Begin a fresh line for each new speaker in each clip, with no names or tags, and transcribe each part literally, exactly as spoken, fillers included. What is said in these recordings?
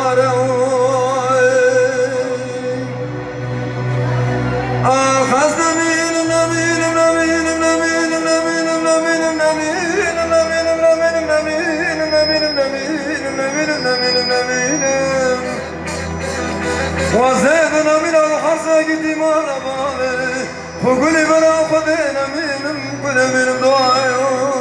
وزيدنا من الحساقة ما نبالي وقولي بنا خذينا من كل من دعائي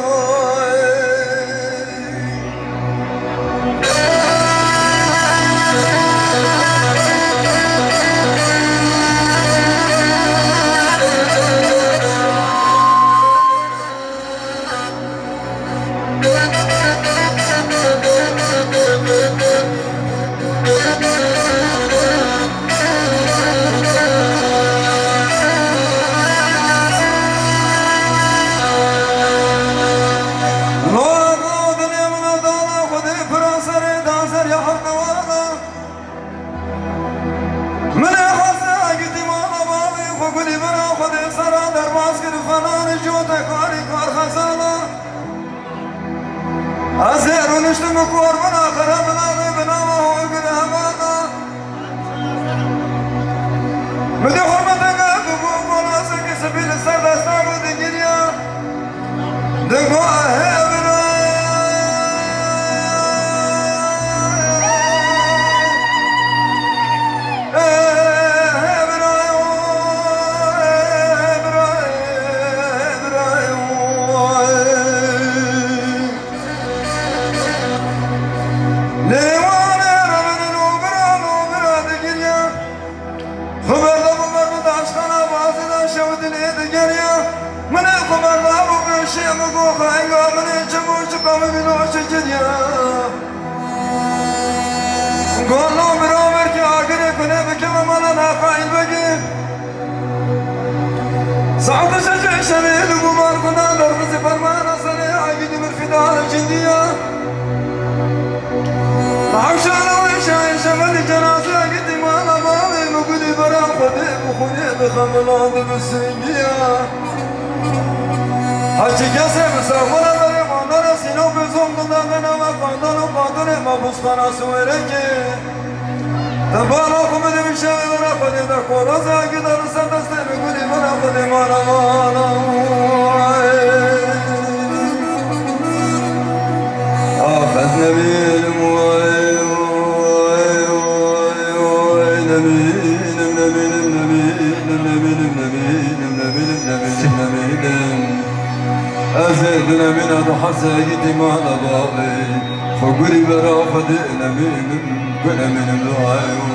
أزهر ونشتم قربنا خربنا بنا وهو قرهبانا مدي حرمتك دقوق وناسك سبيل السرد استعبو دقيريا دقوق أهبنا قولوا برامر کی آگر کنه بکم مالا ناقایل بگی سعد شجع شمیل گمان کنه در رزی فرمان اصلی عقید مرفدان جندیه عشان ویشای شمل جنازه عقید مالا باوی مگلی برا خودی بخونی بخملان بسنگیه هرچی کسی بسامولا بری ماندار سینو بزم دندن و قاندان و قادر مبوس خانا سویره که دبانا خمد میشه برا خودی در قراز اگه در سر دسته بگولی برا خودی مانا مانا آخذ نبیل موی نبیلم نبیلم نبیلم نبیلم نبیلم نبیلم نبیلم نبیلم أزيدنا من الحسايد ما نبالي فقولي برا خدئنا من كل من الوعي